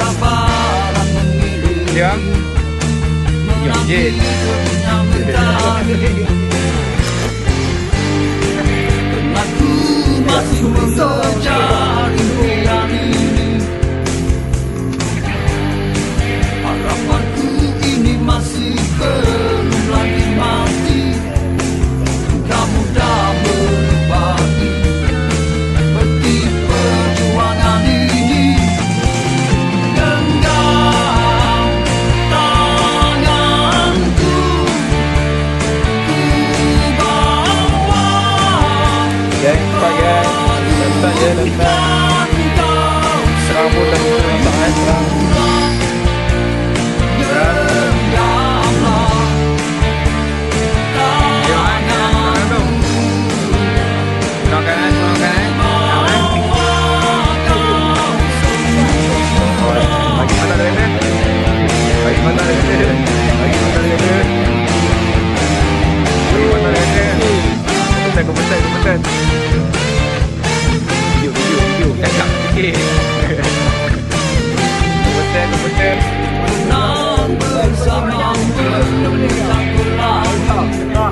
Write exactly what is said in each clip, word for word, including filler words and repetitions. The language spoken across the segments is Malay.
Diam. Diam je. Masih mencari yang ini, harapanku ini masih belum lagi mati. Kamu dah berbagi peti perjuangan ini. Genggam tanganku, ku bawa. Jangan pakai letak je letak serabut dan letak air serang bagi mata dari ni, bagi mata dari ni, bagi mata dari ni, bagi mata dari ni. Kepetan, kepetan, kepetan. Video, video, video. Cakap sikit. Kepetan, kepetan. Menang bersama belum tak berlalu.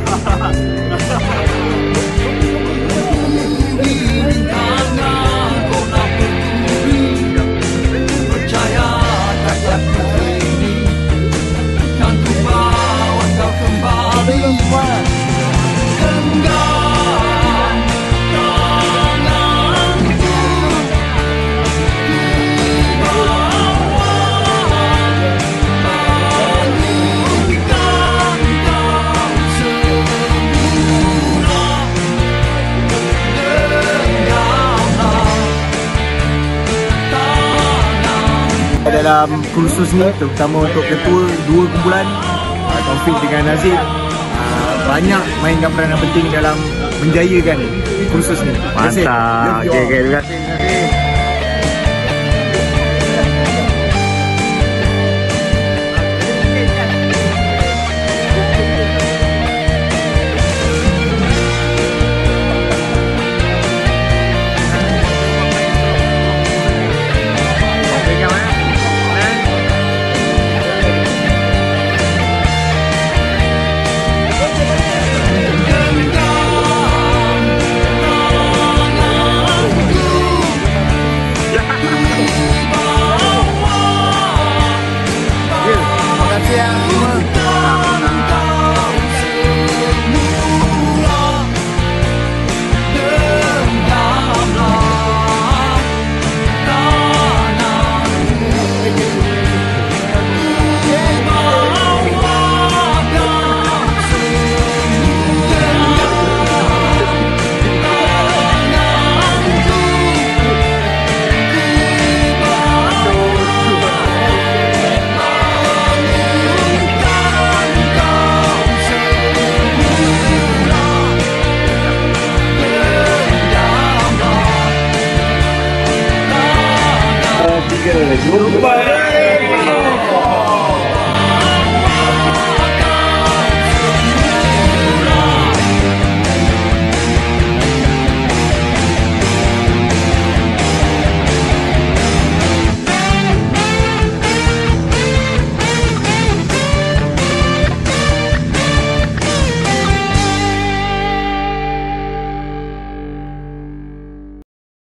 Ini karena kau nak peduli, percaya takkan ini kan ku bawa kau kembali. Genggam tanganku, ku bawa bagaikan kau semula. Genggamlah tangan. Dalam kursus ni, terutama untuk ketua dua kumpulan uh, Taufik dengan Nazib, uh, banyak mainkan peranan penting dalam menjayakan kursus ni. Mantap. Okey, okey. Terima kasih.